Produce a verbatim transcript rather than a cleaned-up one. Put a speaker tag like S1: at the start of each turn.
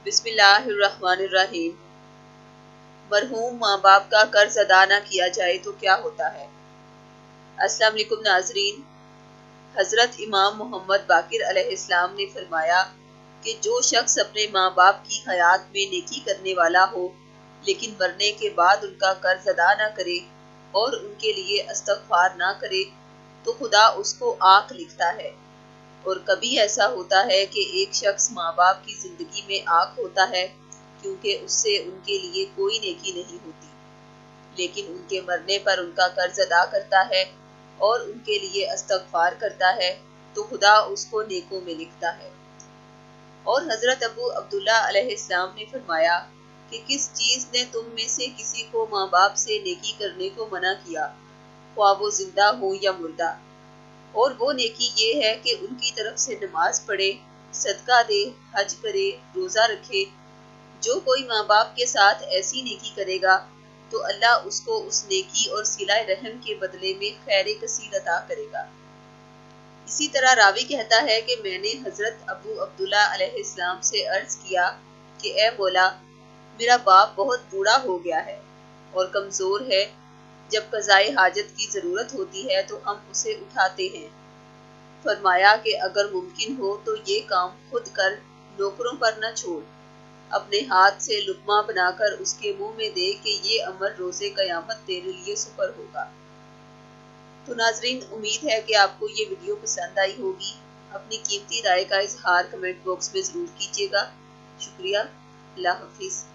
S1: بسم اللہ الرحمن الرحیم۔ مرحوم ماں باپ کا قرض ادا نہ کیا جائے تو کیا ہوتا ہے؟ السلام علیکم ناظرین۔ حضرت امام محمد باقر علیہ السلام نے فرمایا کہ جو شخص اپنے ماں باپ کی حیات میں نیکی کرنے والا ہو لیکن مرنے کے بعد ان کا قرض ادا نہ کرے اور ان کے لیے استغفار نہ کرے تو خدا اس کو آنکھ لکھتا ہے۔ اور کبھی ایسا ہوتا ہے کہ ایک شخص ماں باپ کی زندگی میں آنکھ ہوتا ہے کیونکہ اس سے ان کے لیے کوئی نیکی نہیں ہوتی، لیکن ان کے مرنے پر ان کا قرض ادا کرتا ہے اور ان کے لیے استغفار کرتا ہے تو خدا اس کو نیکوں میں لکھتا ہے۔ اور حضرت ابو عبداللہ علیہ السلام نے فرمایا کہ کس چیز نے تم میں سے کسی کو ماں باپ سے نیکی کرنے کو منع کیا، خواہ وہ زندہ ہو یا مردہ؟ اور وہ نیکی یہ ہے کہ ان کی طرف سے نماز پڑھے، صدقہ دے، حج کرے، روزہ رکھے۔ جو کوئی ماں باپ کے ساتھ ایسی نیکی کرے گا تو اللہ اس کو اس نیکی اور صلہ رحم کے بدلے میں خیر کثیر عطا کرے گا۔ اسی طرح راوی کہتا ہے کہ میں نے حضرت ابو عبداللہ علیہ السلام سے عرض کیا کہ اے مولا، میرا باپ بہت بوڑھا ہو گیا ہے اور کمزور ہے، جب قضائے حاجت کی ضرورت ہوتی ہے تو ہم اسے اٹھاتے ہیں۔ فرمایا کہ اگر ممکن ہو تو یہ کام خود کر، نوکروں پر نہ چھوڑ، اپنے ہاتھ سے لقمہ بنا کر اس کے منہ میں دے کہ یہ عمل روز قیامت تیرے لیے سپر ہوگا۔ تو ناظرین، امید ہے کہ آپ کو یہ ویڈیو پسند آئی ہوگی۔ اپنی قیمتی رائے کا اظہار کمنٹ باکس میں ضرور کیجیے گا۔ شکریہ۔ اللہ حافظ۔